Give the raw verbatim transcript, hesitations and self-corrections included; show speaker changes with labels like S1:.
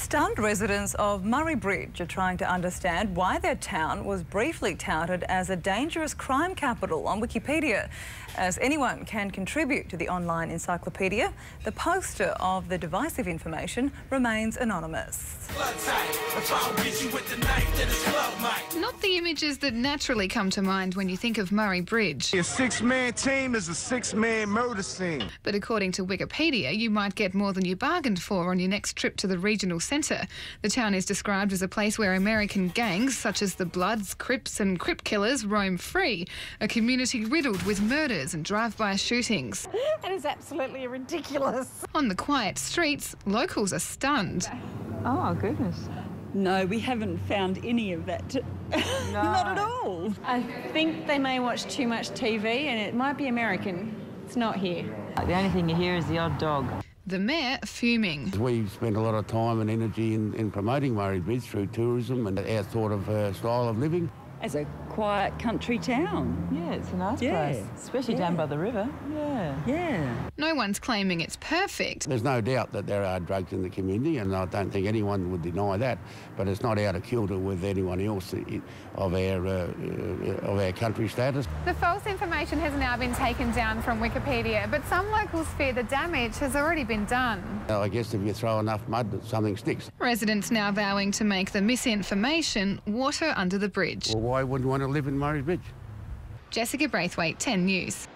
S1: Stunned residents of Murray Bridge are trying to understand why their town was briefly touted as a dangerous crime capital on Wikipedia. As anyone can contribute to the online encyclopedia, the poster of the divisive information remains anonymous.
S2: Not the images that naturally come to mind when you think of Murray Bridge.
S3: A six-man team is a six-man murder scene.
S2: But according to Wikipedia, you might get more than you bargained for on your next trip to the regional centre. The town is described as a place where American gangs such as the Bloods, Crips and Crip Killers roam free, a community riddled with murders and drive-by shootings.
S4: That is absolutely ridiculous.
S2: On the quiet streets, locals are stunned.
S5: Oh, goodness.
S6: No, we haven't found any of that.
S5: No.
S6: Not at all.
S4: I think they may watch too much T V and it might be American. It's not here.
S5: The only thing you hear is the odd dog.
S2: The mayor fuming.
S7: We spend a lot of time and energy in, in promoting Murray Bridge through tourism and our sort of uh, style of living.
S6: As a quiet country town.
S5: Yeah, it's a nice
S6: Yeah.
S5: place, especially
S6: Yeah.
S5: down by the river. Yeah.
S6: Yeah.
S2: No one's claiming it's perfect.
S7: There's no doubt that there are drugs in the community, and I don't think anyone would deny that, but it's not out of kilter with anyone else of our, uh, of our country status.
S8: The false information has now been taken down from Wikipedia, but some locals fear the damage has already been done.
S7: I guess if you throw enough mud, something sticks.
S2: Residents now vowing to make the misinformation water under the bridge.
S7: Well, why wouldn't you want to live in Murray Bridge?
S2: Jessica Braithwaite, ten News.